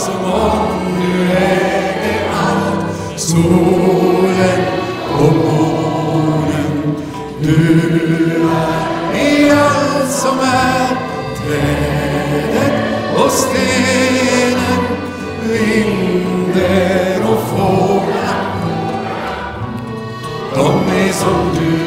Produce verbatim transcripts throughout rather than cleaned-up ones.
som om du äger allt. Solen och månen, du är i allt som är. Trädet och stenen, vinden och fåglar, de är som du.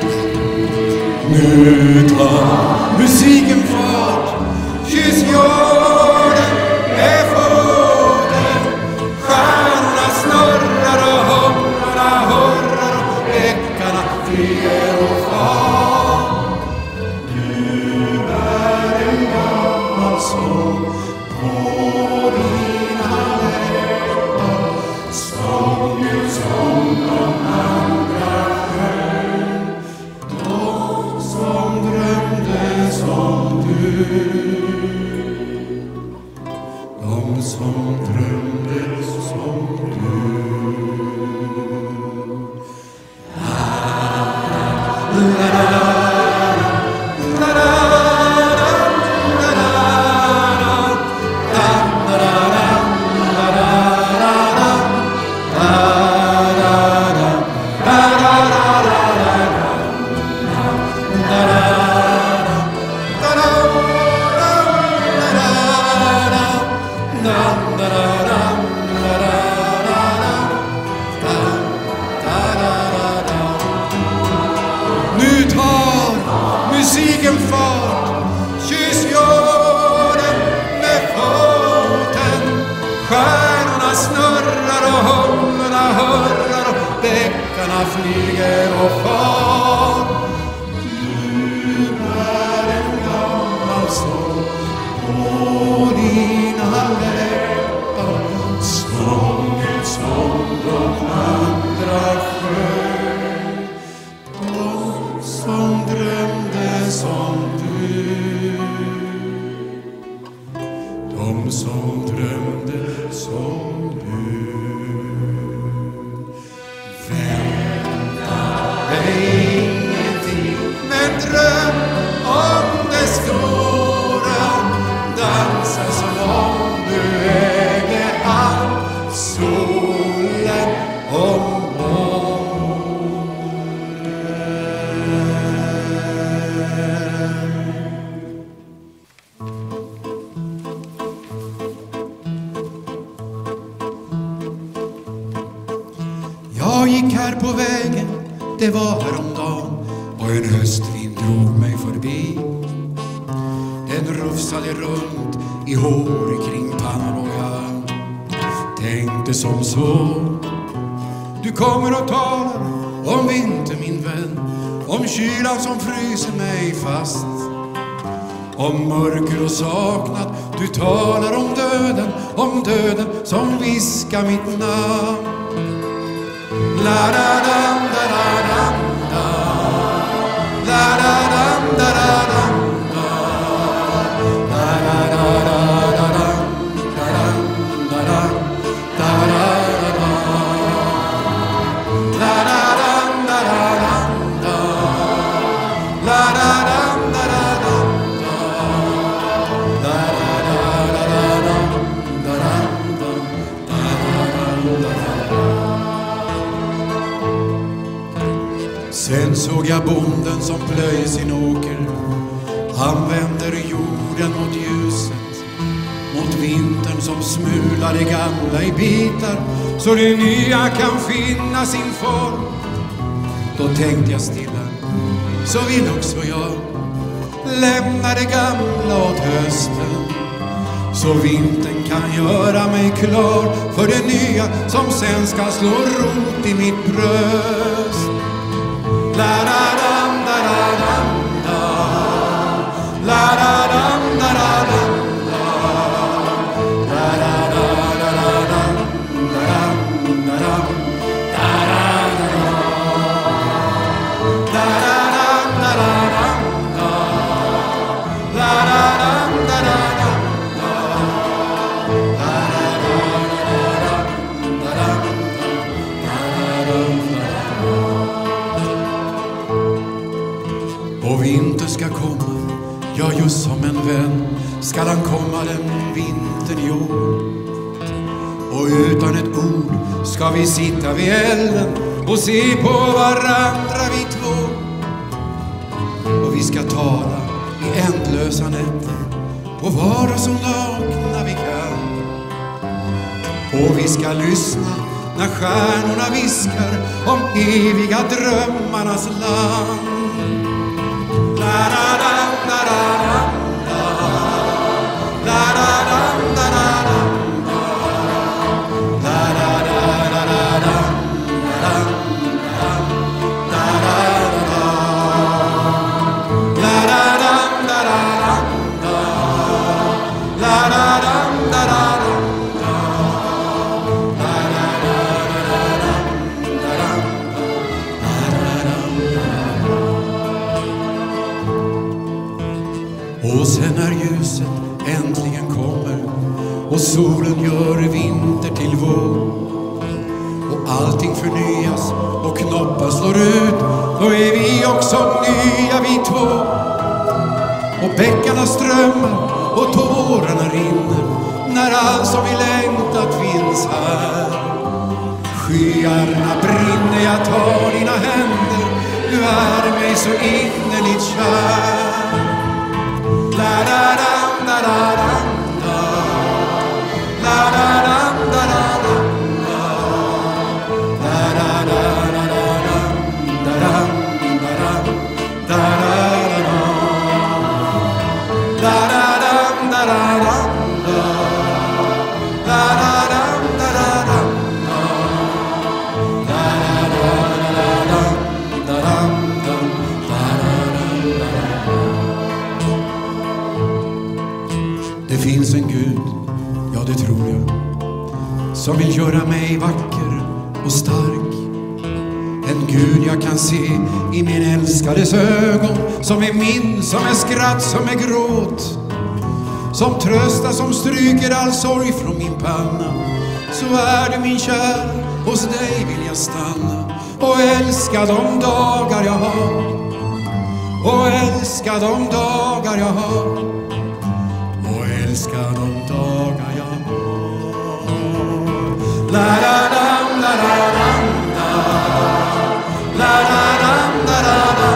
Nu tar musiken fart, kyss jorden med fågeln. Stjärnorna snurrar och humlarna hurrar och bäckarna flyger och far. Du är en gammal sång på dina läppar, sången som de andra sjöng, de som drömde som du, de som drömde som du. La, la, la. Musiken fart, kyss jorden med foten. Stjärnorna snurrar och humlarna hurrar och bäckarna flyger och far. Du är en gammal sång på dina läppar, sången som de andra sjöng, de som drömde som du, de som drömde som du. Vänta dig ingenting, men dröm om det stora. Dansa som om du äger allt, solen och jag gick här på vägen, det var häromdagen, och en höstvind drog mig förbi. Den rufsade runt i hår kring pannan och jag tänkte som så: du kommer och talar om vinter min vän, om kylan som fryser mig fast, om mörker och saknad. Du talar om döden, om döden som viskar mitt namn. La da dam da da dam da, la da dam da da dam da, la da da da da dam da dam da dam da da da, la da dam da da dam da, la da dam da da dam da, la da da da da dam da dam da da da. Sen såg jag bonden som plöjer sin åker. Han vänder jorden mot ljuset, mot vintern som smular det gamla i bitar, så det nya kan finna sin form. Då tänkte jag stilla, så vill också jag lämna det gamla åt hösten, så vintern kan göra mig klar för det nya som sen ska slå rot i mitt bröst. La da dam da da dam da, la da dam da da dam da, la da da da da dam da dam da dam da da da, la da dam da da dam da, la da dam da da dam da, la da da da da dam da da. Och vinter ska komma, ja just som en vän ska han komma den vintern i år. Och utan ett ord ska vi sitta vid elden och se på varandra vi två. Och vi ska tala i ändlösa nätter och vara så nakna vi kan. Och vi ska lyssna när stjärnorna viskar om eviga drömmarnas land. La la la la la la la la la la. Och sen när ljuset äntligen kommer och solen gör vinter till vår och allting förnyas och knoppar slår ut, då är vi också nya vi två. Och bäckarna strömmar och tårarna rinner när allt som vi längtat finns här. Skyarna brinner, jag tar dina händer, du är mig så innerligt kär. La la la la la la la la la la la Det finns en Gud, ja det tror jag, som vill göra mig vacker och stark. En Gud jag kan se i min älskades ögon, som är min, som är skratt, som är gråt, som tröstar, som stryker all sorg från min panna. Så är du min kär, hos dig vill jag stanna och älska de dagar jag har, och älska de dagar jag har, och älska de dagar jag har. La la la la la la la la la la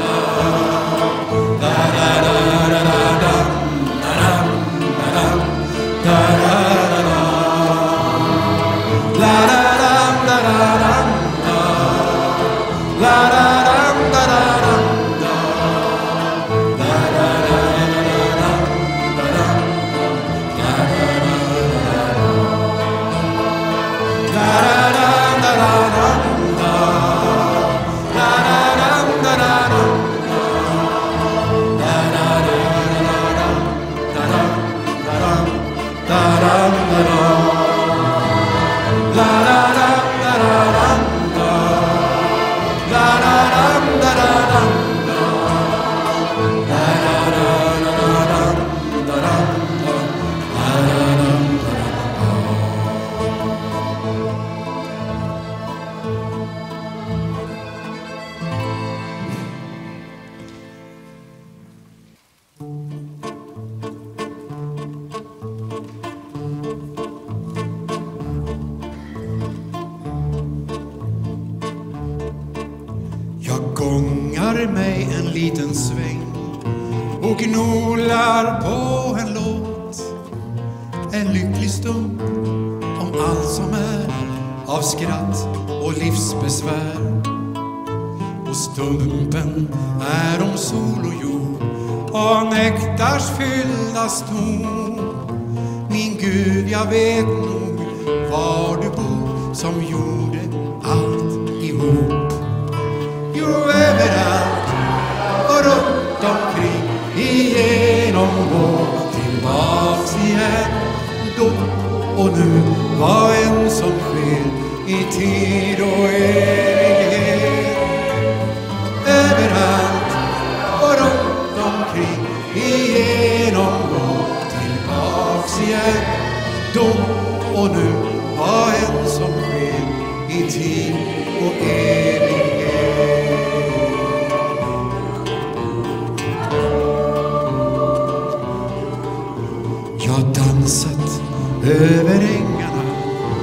gångar mig en liten sväng och gnolar på en låt. En lycklig stund om allt som är av skratt och livsbesvär. Och stumpen är om sol och jord och nektars fyllda ston. Min Gud, jag vet nog var du bor som gjorde allt ihop. Jo, överallt och runt omkring, igenom och tillbaks igen. Då och nu, vad än som sker i tid och evighet. Överallt och runt omkring, igenom och tillbaks igen. Då och nu, vad än som sker i tid och evighet. Jag dansat över ängarna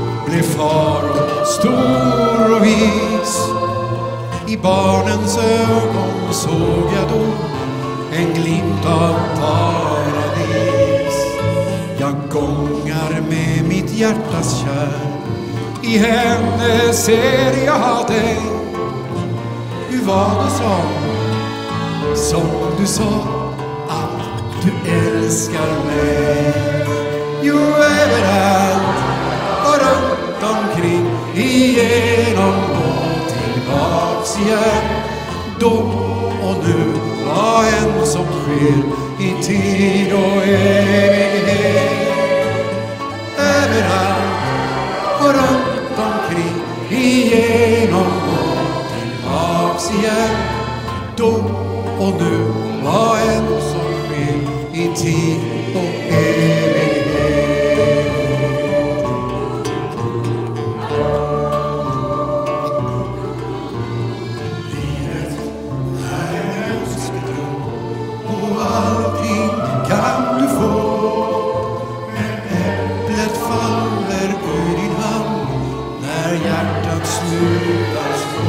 barnens ögon såg jag då en glimt av paradis. Jag gångar med mitt hjärtas kärn, i henne ser jag dig. Hur var det som, som du sa att du älskar mig? Jo, överallt och runt omkring, igenom och tillbaks igen. Då och nu, vad än som sker i tid och evighet. Överallt och runt omkring, igenom och tillbaks igen. Då och nu, vad än som sker i tid och evighet. Livet är en önskedröm och allting kan du få. Men äpplet faller ur din hand när hjärtat slutar slå.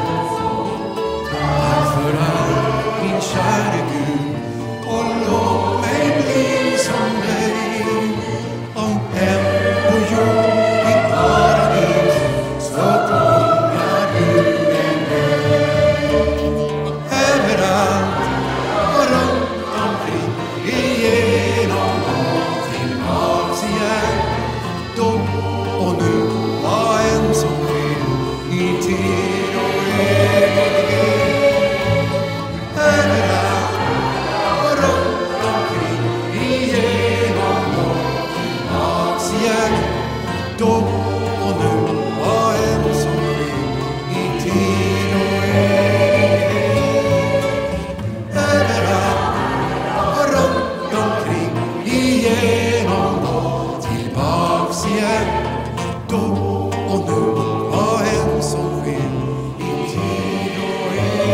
Därför är min käre Gud, och låt mig bli som dig. Om hem på jord i paradis, så gångar du med mig. Överallt och runt omkring, igenom och tillbaks igen. Då och nu, vad än som sker i tid och evighet. Överallt och runt omkring, igenom och tillbaks igen. Då och nu, vad än som sker i tid och evighet. Överallt och runt omkring, igenom och tillbaks igen. Då och nu, vad än som sker i tid och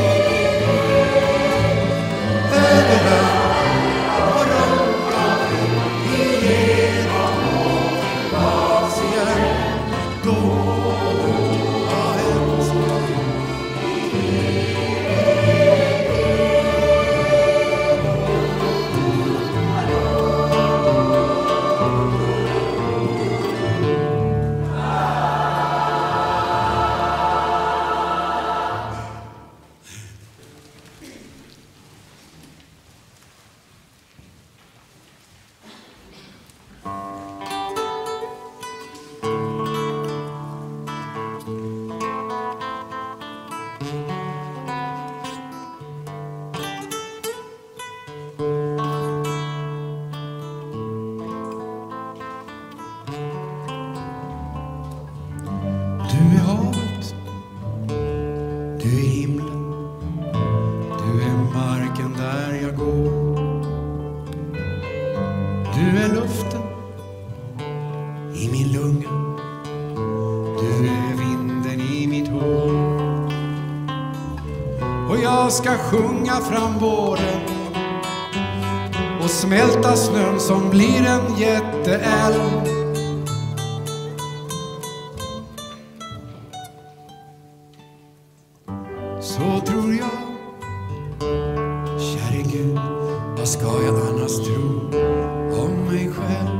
evighet. Överallt och runt omkring, igenom och tillbaks igen. Då och nu, vad än som sker. Du är havet, du är himlen, du är marken där jag går. Du är luften i min lunga, du är vinden i mitt hår. Och jag ska sjunga fram våren och smälta snön som blir en jätteälv. Så tror jag, käre Gud, vad ska jag annars tro om mig själv?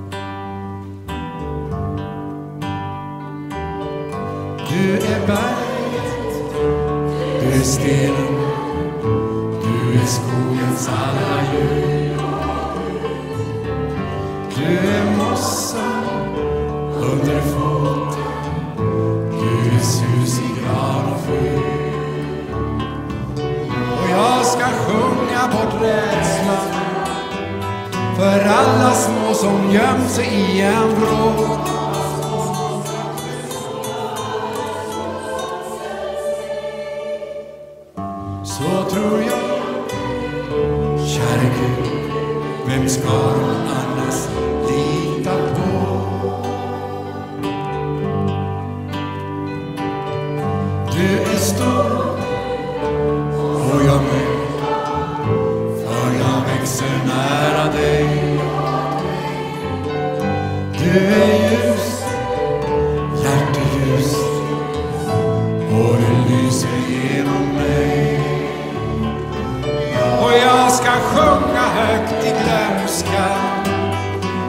Du är berget, du är stenen, du är skogens alla djur. Du är mossan under foten, du är sus i gran och fyr. Jag ska sjunga bort rädslan för alla små som gömt sig i en vrå. Så tror jag, käre Gud, vem ska de annars lita på? Du är stor och jag med, för jag växer nära dig. Du är ljus, hjärteljus, och du lyser genom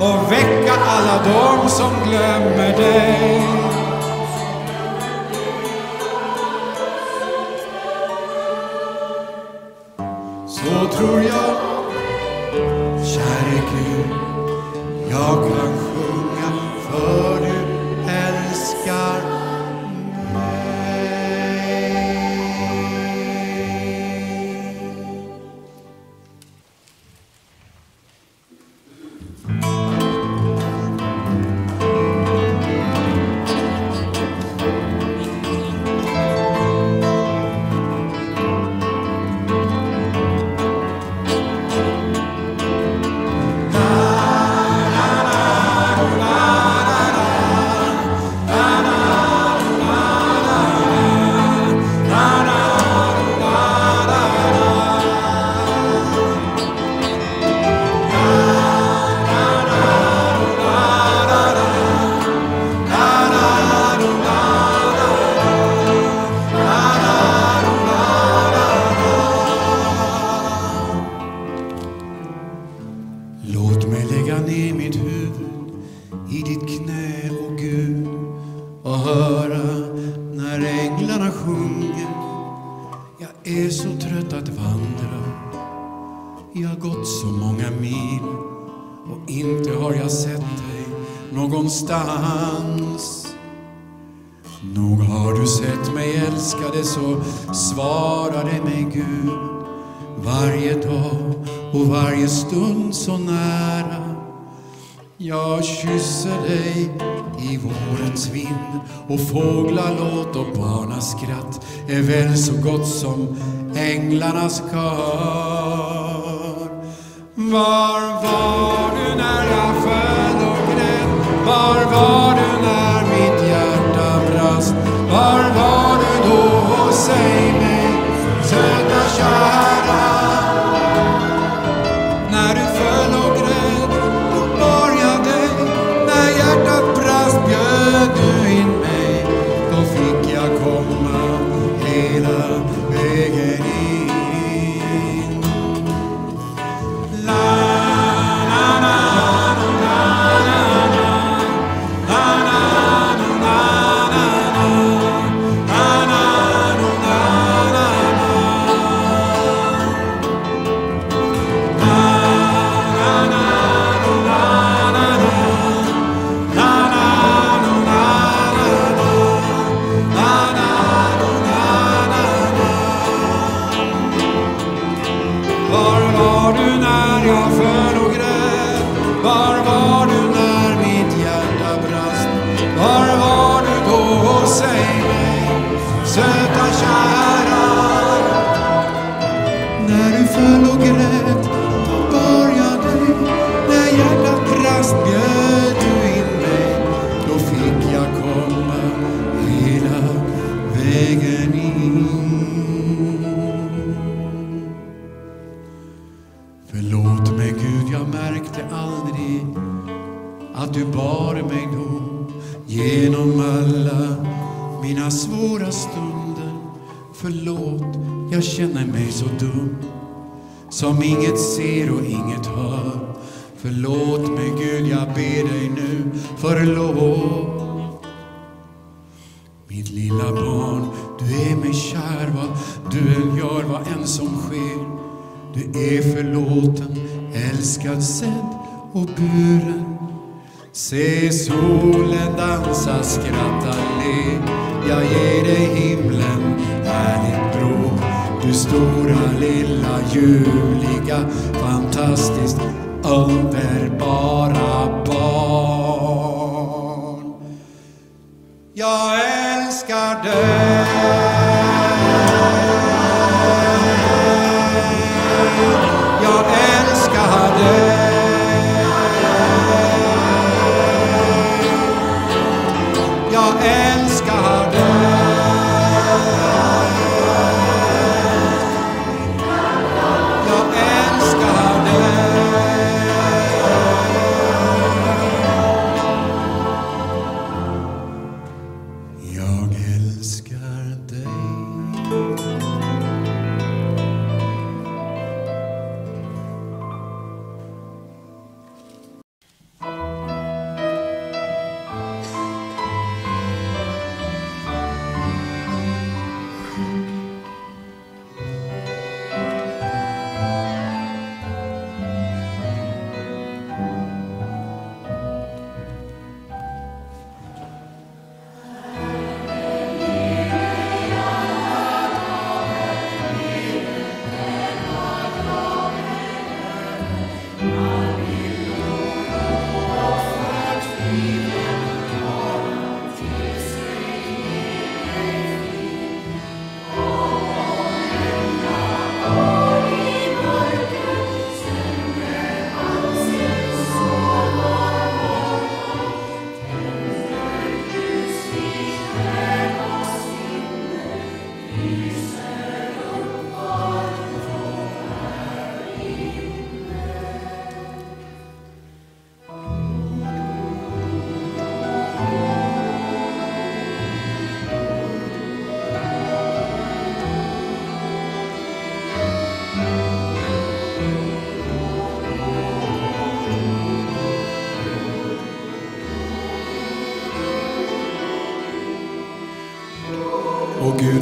och väcka alla dem som glömmer dig. Så tror jag, käre Gud, jag kan sjunga för du älskar mig. Låt mig lägga ner mitt huvud i ditt knä, och Gud, och höra när änglarna sjunger. Jag är så trött att vandra, jag har gått så många mil, och inte har jag sett dig någonstans. Nog har du sett mig älskade, så svara dig mig Gud, varje dag och varje stund så nära. Jag kysser dig i vårens vind, och fåglar låt och barnas skratt är väl så gott som änglarnas kör. Var var du när jag föll och grät? Var var du när mitt hjärta brast? Var var du då? Och säg mig, söta kära. När du föll och grät, då bar jag dig. När hjärtat brast bjöd du in mig. Då fick jag komma hela vägen in. La, la, la, la, la, la, söta kära. När du föll och grät, då bar jag dig. När hjärtat brast bjöd du in mig. Då fick jag komma hela vägen in. Förlåt mig Gud, jag märkte aldrig att du bar mig då genom alla mina svåra stunder. Förlåt, jag känner mig så dum, som inget ser och inget hör. Förlåt mig Gud, jag ber dig nu, förlåt. Mitt lilla barn, du är mig kär, vad du än gör, vad än som sker. Du är förlåten, älskad, sedd och buren. Se solen dansa, skratta, le. Jag ger dig himlen, härligt bror. Du stora, lilla, ljuvliga, fantastiskt underbara barn. Jag älskar dig. Jag älskar dig. Jag älskar dig. Jag älskar dig. Jag älskar dig.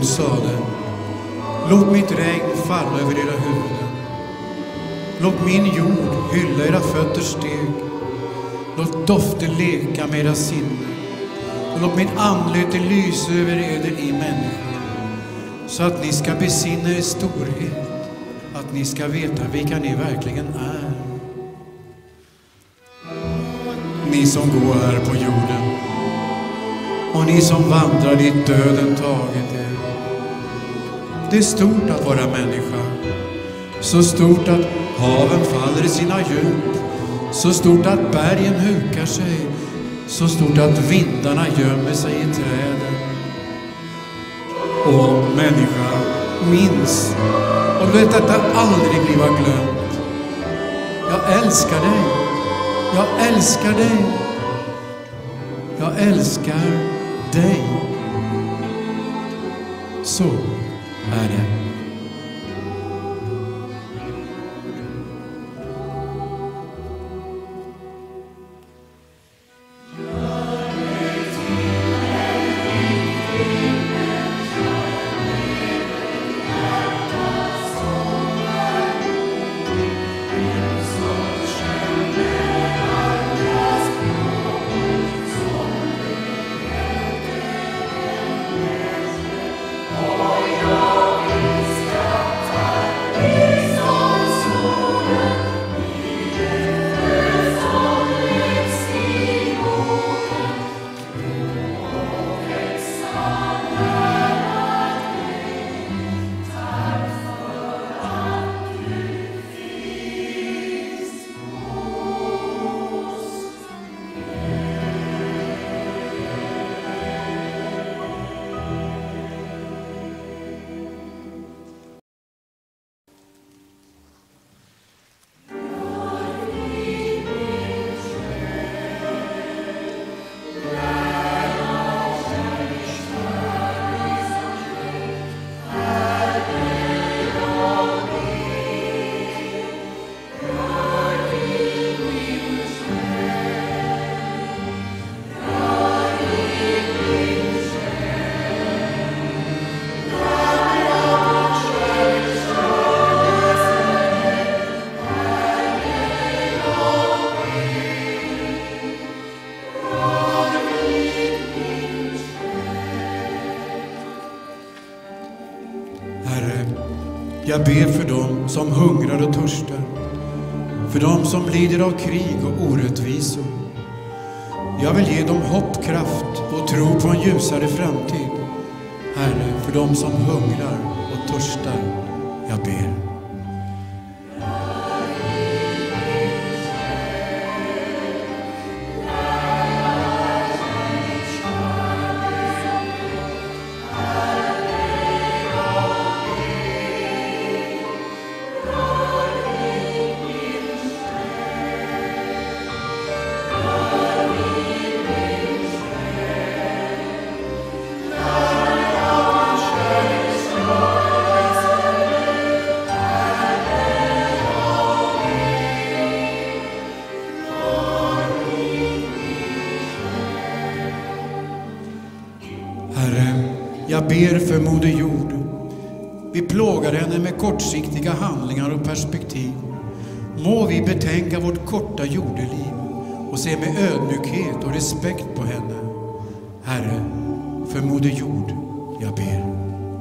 Gud sade: låt mitt regn falla över era huvuden. Låt min jord hylla era fötters steg. Låt doften leka med era sinnen. Och låt mitt anlete lysa över eder i människor, så att ni ska besinna er storhet, att ni ska veta vilka ni verkligen är. Ni som går här på jorden, och ni som vandrar dit döden tagit er. Det är stort att vara människa, så stort att haven faller i sina djup, så stort att bergen hukar sig, så stort att vindarna gömmer sig i träden. Och människa, minns och låt detta aldrig bliva glömt. Jag älskar dig, jag älskar dig, jag älskar dig. Så är det. Jag ber för dem som hungrar och törstar, för dem som lider av krig och orättvisor. Jag vill ge dem hopp, kraft och tro på en ljusare framtid. Herre, för dem som hungrar och törstar, jag ber. Jag ber för Moder Jord. Vi plågar henne med kortsiktiga handlingar och perspektiv. Må vi betänka vårt korta jordeliv och se med ödmjukhet och respekt på henne. Herre, för Moder Jord, jag ber.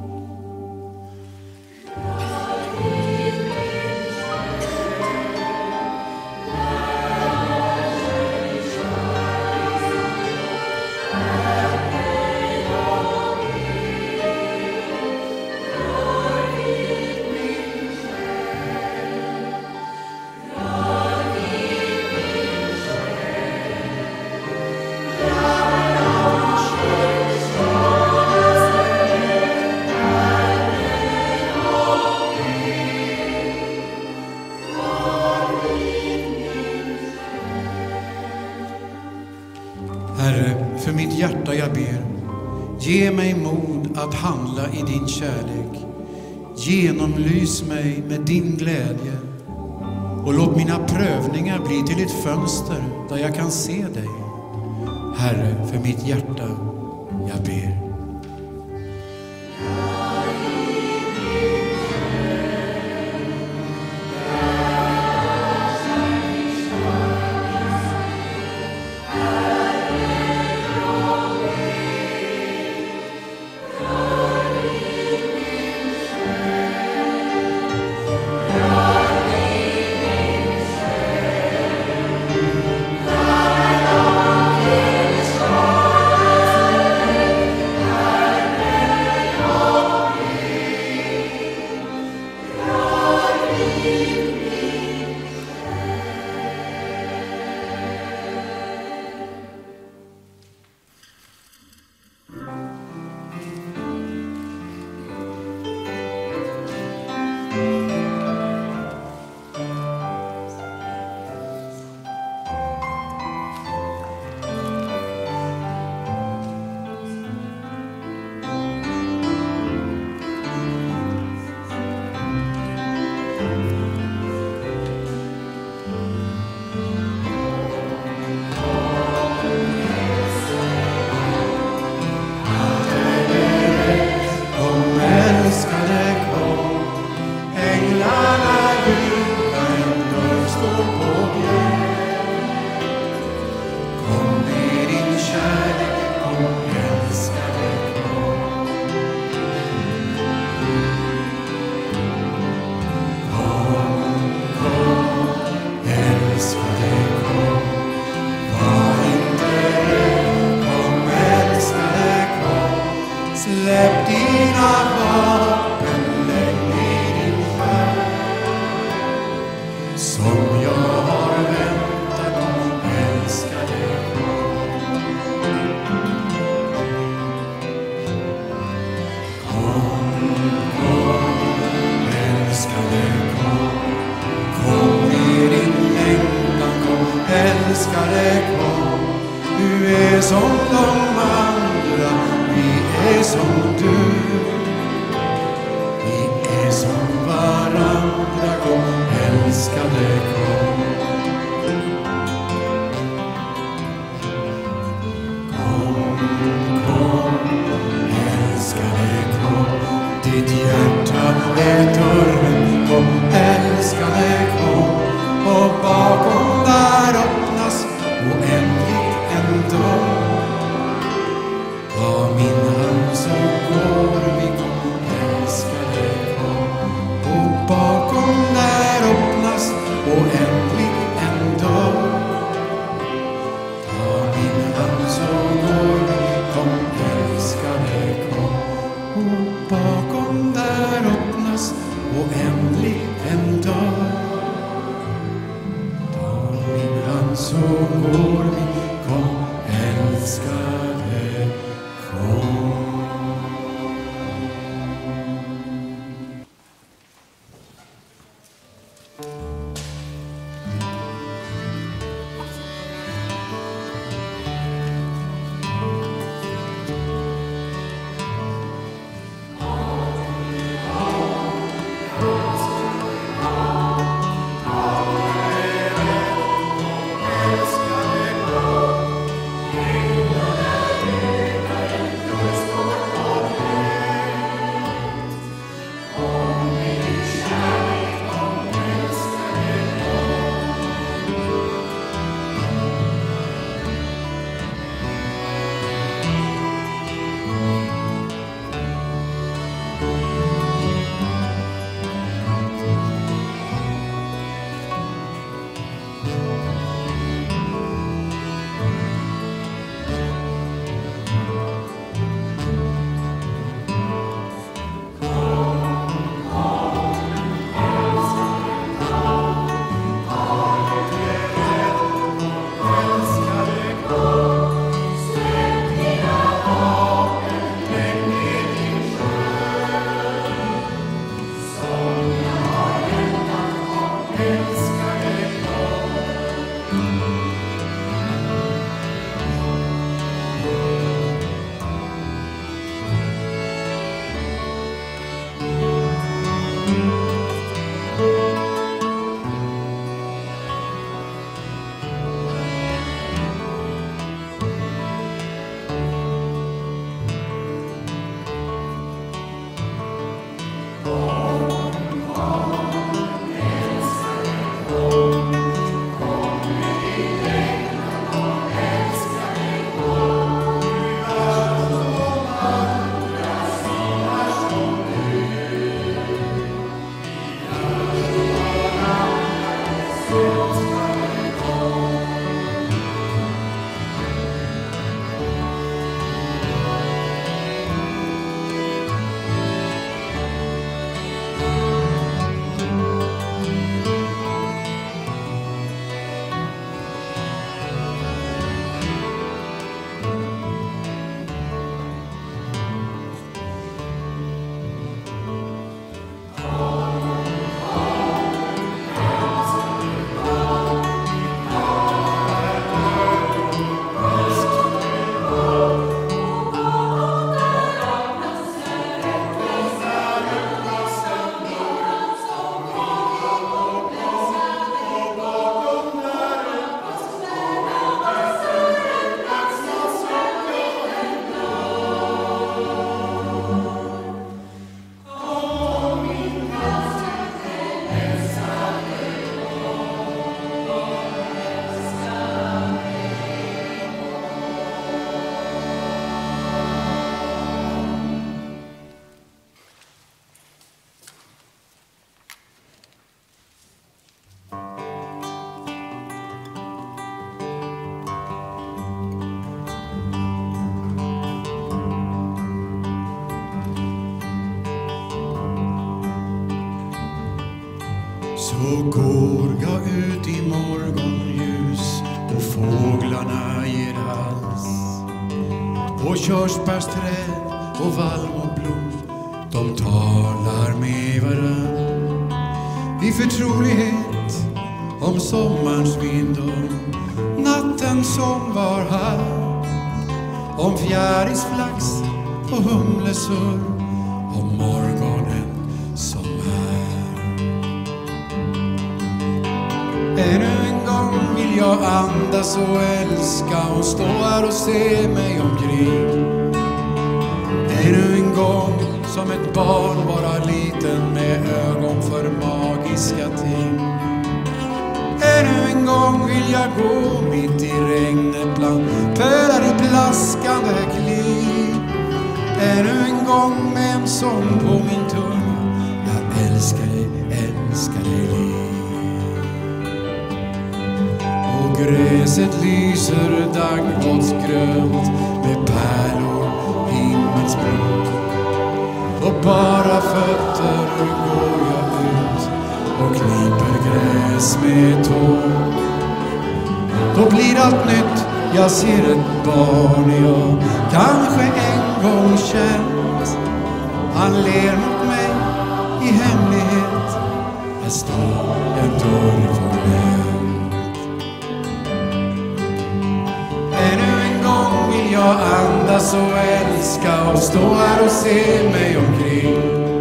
Jag ber, ge mig mod att handla i din kärlek. Genomlys mig med din glädje och låt mina prövningar bli till ett fönster där jag kan se dig. Herre, för mitt hjärta, jag ber. Oh Så går jag ut i morgonljus och fåglarna ger hals. Och körsbärsträd och vallmoblom, de talar med varann i förtrolighet om sommarns vind och nattens sång var här. Om fjärilsflax och humlesur, om morgonen som är. Ännu en gång vill jag andas och älska och stå här och se mig omkring. Ännu en gång som ett barn, bara liten med ögon för magiska ting. Ännu en gång vill jag gå mitt i regnet bland pölar i plaskande kliv. Ännu en gång med en sång på min tunga. Jag älskar dig, älskar dig liv. Och gräset lyser daggårdsgrönt med pärlor himmelsblå. Och bara fötter går jag ut och kniper gräs med tå. Då blir allt nytt, jag ser ett barn jag kanske en gång känt. Han ler mot mig i hemlighet, jag står en dörr för vänt. Ännu en gång vill jag andas och älska och stå här och se mig omkring.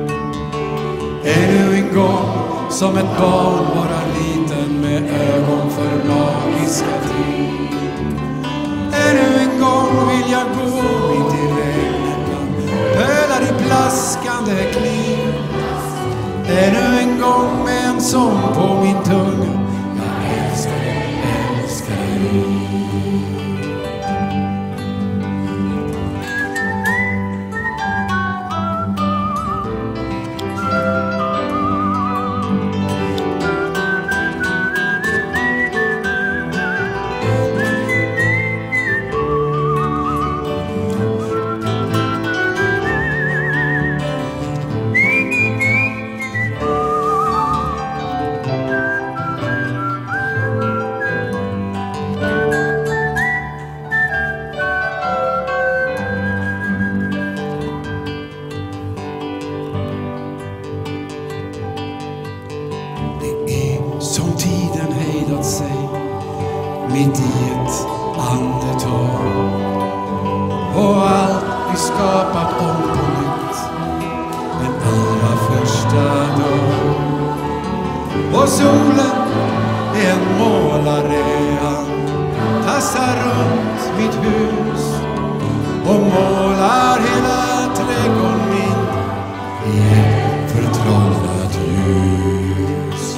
Ännu en gång som ett barn, bara liten med ögon för magiska ting. Ännu en gång vill jag gå mitt i regnet bland pölar i plaskande kliv. Ännu en gång med en sång på min tunga. Jag älskar dig, älskar dig. Som tiden hejdat sig mitt i ett andetag, och allt vi skapat om på nytt den allra första dag. Och solen är en målare, han tassar runt mitt hus och målar hela trädgården min i ett förtrollat ljus.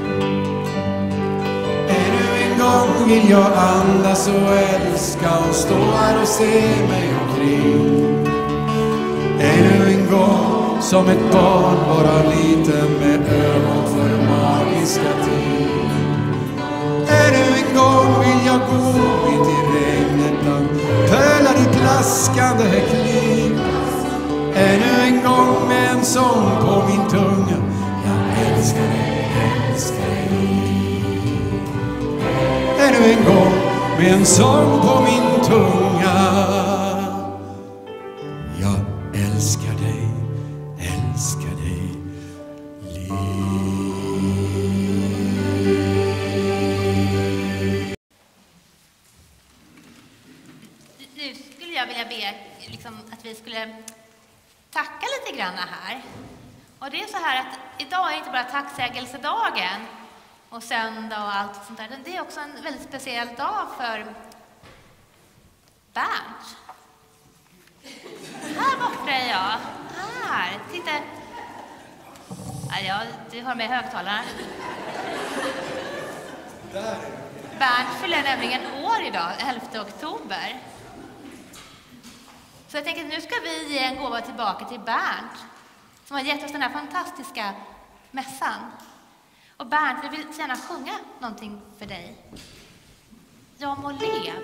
Vill jag andas och älska och stå här och se mig omkring. Ännu en gång som ett barn, bara liten med ögon för magiska ting. Ännu en gång vill jag gå mitt i regnet bland pölar i plaskande kliv. Ännu en gång med en sång på min tunga. Jag älskar dig, älskar dig. Ännu en gång med en sång på min tunga. Jag älskar dig, älskar dig, liv. Nu skulle jag vilja be liksom, att vi skulle tacka lite grann här. Och det är så här att idag är inte bara tacksägelsedagen och söndag och allt sånt där. Det är också en väldigt speciell dag för Bernt. Här borta är jag. Här, titta. Ja, ja, du har med högtalaren. Bernt fyller nämligen år idag, elfte oktober. Så jag tänker att nu ska vi ge en gåva tillbaka till Bernt, som har gett oss den här fantastiska mässan. Och Bernt, vi vill gärna sjunga någonting för dig. Jag må le.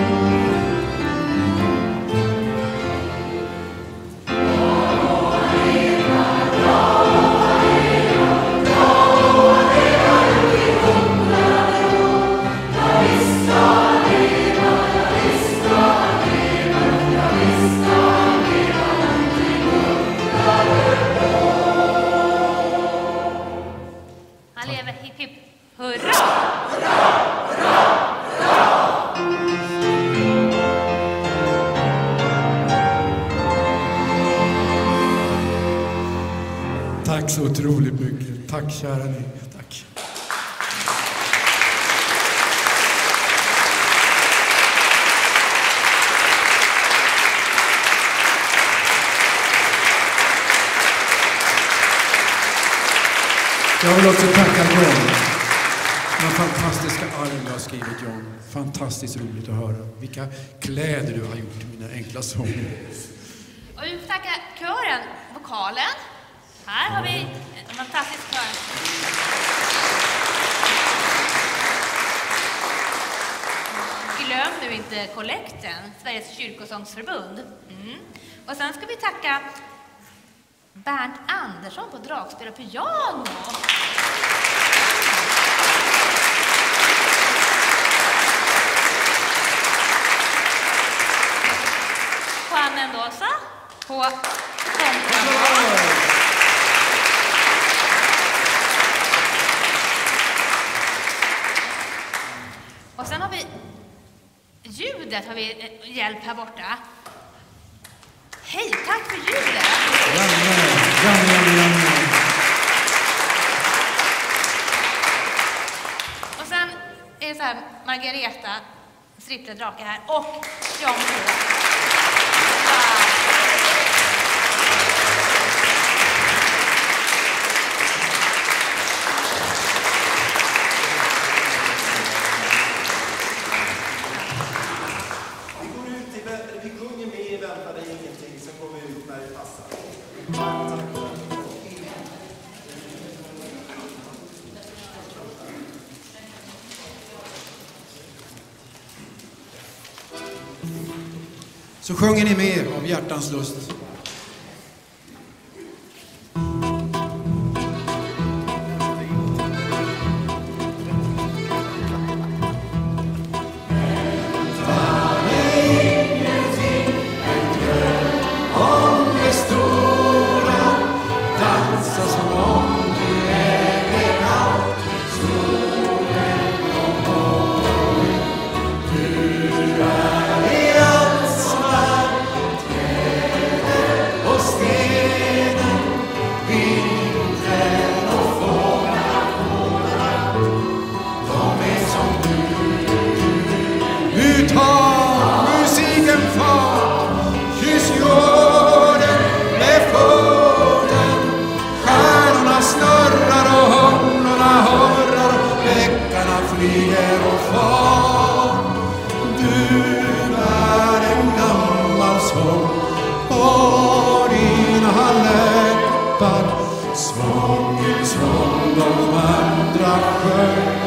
Jag må le. Tack så otroligt mycket. Tack kära ni. Tack. Jag vill också tacka John. De fantastiska arv du har skrivit, John. Fantastiskt roligt att höra. Vilka kläder du har gjort, mina enkla sånger. Och vi får tacka kören, vokalen. Här har vi en fantastisk kör. Glöm nu inte kollekten, Sveriges kyrkosångsförbund. Mm. Och sen ska vi tacka Bernt Andersson på dragspel och piano. Juan Mendoza på kontrabass. Och sen har vi ljudet, har vi hjälp här borta. Hej, tack för ljudet! Janne, Janne, Janne, Janne. Och sen är det så här, Margareta, Strippla drake här, och Jan på. Vi sjunger med i Vänta dig ingenting, sen går vi ut när det passar. Så sjunger ni med av hjärtans lust. Sången som de andra sjöng.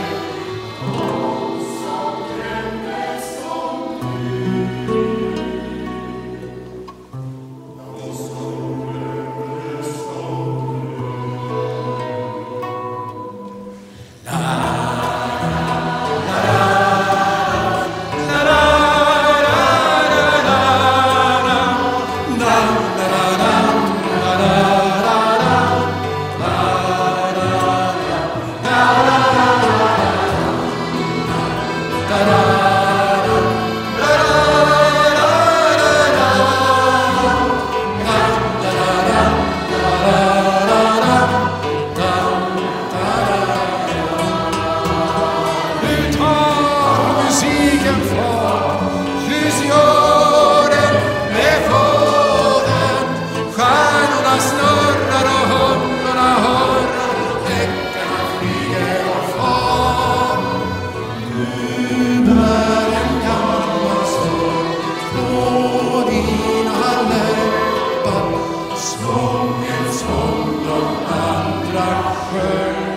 Sången som de andra sjöng.